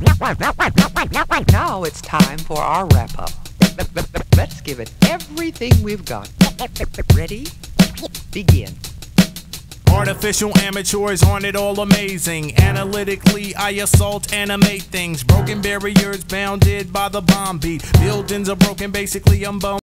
Now it's time for our wrap-up. Let's give it everything we've got. Ready? Begin. Artificial amateurs, aren't it all amazing? Analytically, I assault, animate things. Broken barriers bounded by the bomb beat. Buildings are broken, basically I'm bone.